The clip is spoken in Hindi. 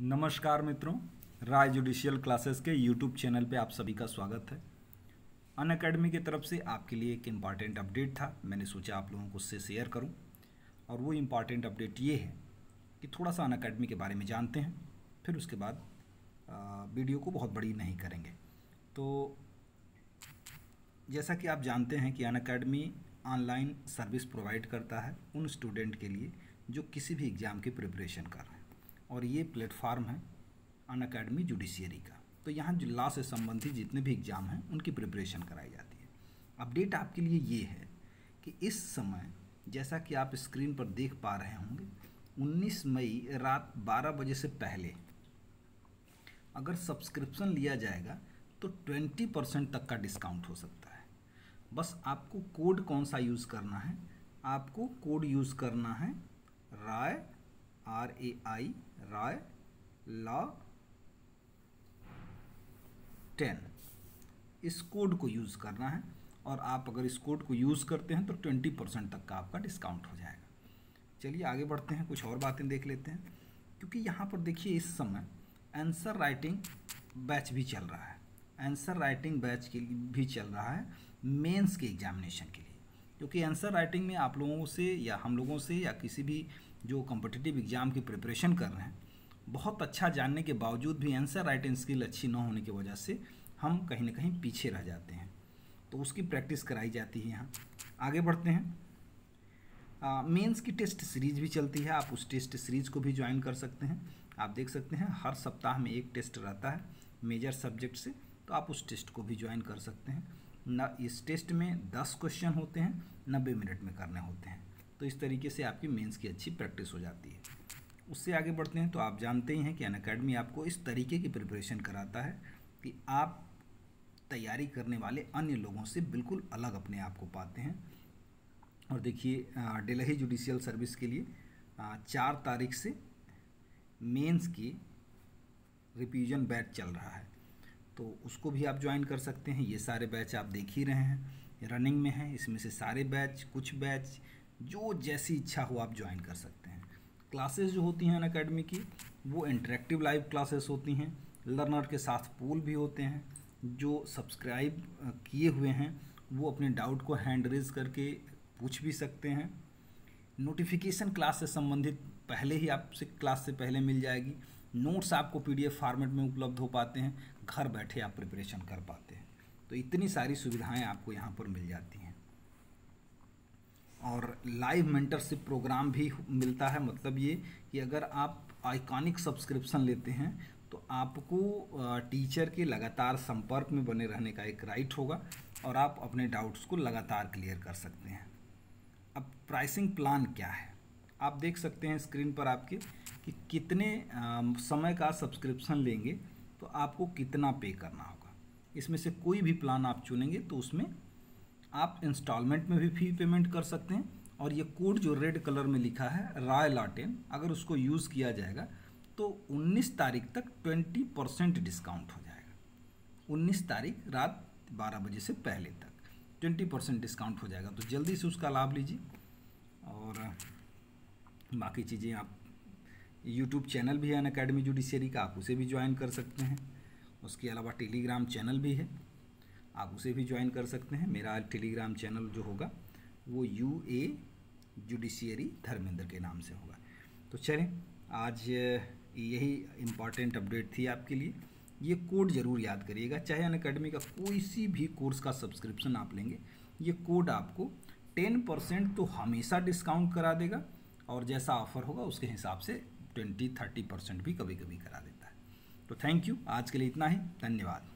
नमस्कार मित्रों, राय जुडिशियल क्लासेस के यूट्यूब चैनल पे आप सभी का स्वागत है। अनअकैडमी की तरफ से आपके लिए एक इम्पॉर्टेंट अपडेट था, मैंने सोचा आप लोगों को उससे शेयर करूं। और वो इम्पॉर्टेंट अपडेट ये है कि थोड़ा सा अनअकैडमी के बारे में जानते हैं, फिर उसके बाद वीडियो को बहुत बड़ी नहीं करेंगे। तो जैसा कि आप जानते हैं कि अनअकैडमी ऑनलाइन सर्विस प्रोवाइड करता है उन स्टूडेंट के लिए जो किसी भी एग्ज़ाम की प्रिपरेशन कर रहे हैं, और ये प्लेटफार्म है अनअकैडमी जुडिशियरी का। तो यहाँ जो लॉ से संबंधित जितने भी एग्ज़ाम हैं उनकी प्रिपरेशन कराई जाती है। अपडेट आपके लिए ये है कि इस समय जैसा कि आप स्क्रीन पर देख पा रहे होंगे, 19 मई रात 12 बजे से पहले अगर सब्सक्रिप्शन लिया जाएगा तो 20% तक का डिस्काउंट हो सकता है। बस आपको कोड कौन सा यूज़ करना है, आपको कोड यूज़ करना है राय RAI राय लॉ 10। इस कोड को यूज़ करना है, और आप अगर इस कोड को यूज़ करते हैं तो 20% तक का आपका डिस्काउंट हो जाएगा। चलिए आगे बढ़ते हैं, कुछ और बातें देख लेते हैं। क्योंकि यहाँ पर देखिए इस समय आंसर राइटिंग बैच भी चल रहा है, आंसर राइटिंग बैच के लिए भी चल रहा है मेंस के एग्जामिनेशन के लिए। क्योंकि आंसर राइटिंग में आप लोगों से या हम लोगों से या किसी भी जो कॉम्पिटिटिव एग्ज़ाम की प्रिपरेशन कर रहे हैं, बहुत अच्छा जानने के बावजूद भी आंसर राइटिंग स्किल अच्छी न होने की वजह से हम कहीं ना कहीं पीछे रह जाते हैं, तो उसकी प्रैक्टिस कराई जाती है यहाँ। आगे बढ़ते हैं। मेंस की टेस्ट सीरीज भी चलती है, आप उस टेस्ट सीरीज को भी ज्वाइन कर सकते हैं। आप देख सकते हैं हर सप्ताह में एक टेस्ट रहता है मेजर सब्जेक्ट से, तो आप उस टेस्ट को भी ज्वाइन कर सकते हैं। इस टेस्ट में 10 क्वेश्चन होते हैं, 90 मिनट में करने होते हैं, तो इस तरीके से आपकी मेंस की अच्छी प्रैक्टिस हो जाती है। उससे आगे बढ़ते हैं तो आप जानते ही हैं कि अनअकैडमी आपको इस तरीके की प्रिपरेशन कराता है कि आप तैयारी करने वाले अन्य लोगों से बिल्कुल अलग अपने आप को पाते हैं। और देखिए डेल्ही जुडिशियल सर्विस के लिए 4 तारीख से मेंस की रिवीजन बैच चल रहा है, तो उसको भी आप ज्वाइन कर सकते हैं। ये सारे बैच आप देख ही रहे हैं, रनिंग में है। इसमें से सारे बैच, कुछ बैच जो जैसी इच्छा हो आप ज्वाइन कर सकते हैं। क्लासेस जो होती हैं अनअकैडमी की वो इंटरेक्टिव लाइव क्लासेस होती हैं, लर्नर के साथ पोल भी होते हैं। जो सब्सक्राइब किए हुए हैं वो अपने डाउट को हैंड रेज करके पूछ भी सकते हैं। नोटिफिकेशन क्लास से संबंधित पहले ही आपसे क्लास से पहले मिल जाएगी। नोट्स आपको PDF फॉर्मेट में उपलब्ध हो पाते हैं, घर बैठे आप प्रिपरेशन कर पाते हैं। तो इतनी सारी सुविधाएं आपको यहाँ पर मिल जाती हैं। और लाइव मेंटरशिप प्रोग्राम भी मिलता है, मतलब ये कि अगर आप आइकॉनिक सब्सक्रिप्शन लेते हैं तो आपको टीचर के लगातार संपर्क में बने रहने का एक राइट होगा, और आप अपने डाउट्स को लगातार क्लियर कर सकते हैं। अब प्राइसिंग प्लान क्या है, आप देख सकते हैं स्क्रीन पर आपके कि कितने समय का सब्सक्रिप्शन लेंगे तो आपको कितना पे करना होगा। इसमें से कोई भी प्लान आप चुनेंगे तो उसमें आप इंस्टॉलमेंट में भी फी पेमेंट कर सकते हैं। और ये कोड जो रेड कलर में लिखा है राय लॉ 10, अगर उसको यूज़ किया जाएगा तो 19 तारीख तक 20% डिस्काउंट हो जाएगा। 19 तारीख रात 12 बजे से पहले तक 20% डिस्काउंट हो जाएगा, तो जल्दी से उसका लाभ लीजिए। और बाकी चीज़ें आप यूट्यूब चैनल भी है अनअकैडमी जुडिशियरी का, आप उसे भी ज्वाइन कर सकते हैं। उसके अलावा टेलीग्राम चैनल भी है, आप उसे भी ज्वाइन कर सकते हैं। मेरा टेलीग्राम चैनल जो होगा वो UA जुडिशियरी धर्मेंद्र के नाम से होगा। तो चलें, आज यही इम्पॉर्टेंट अपडेट थी आपके लिए। ये कोड ज़रूर याद करिएगा, चाहे अनअकैडमी का कोई सी भी कोर्स का सब्सक्रिप्शन आप लेंगे, ये कोड आपको 10% तो हमेशा डिस्काउंट करा देगा, और जैसा ऑफ़र होगा उसके हिसाब से 20-30% भी कभी कभी करा देता है। तो थैंक यू, आज के लिए इतना ही, धन्यवाद।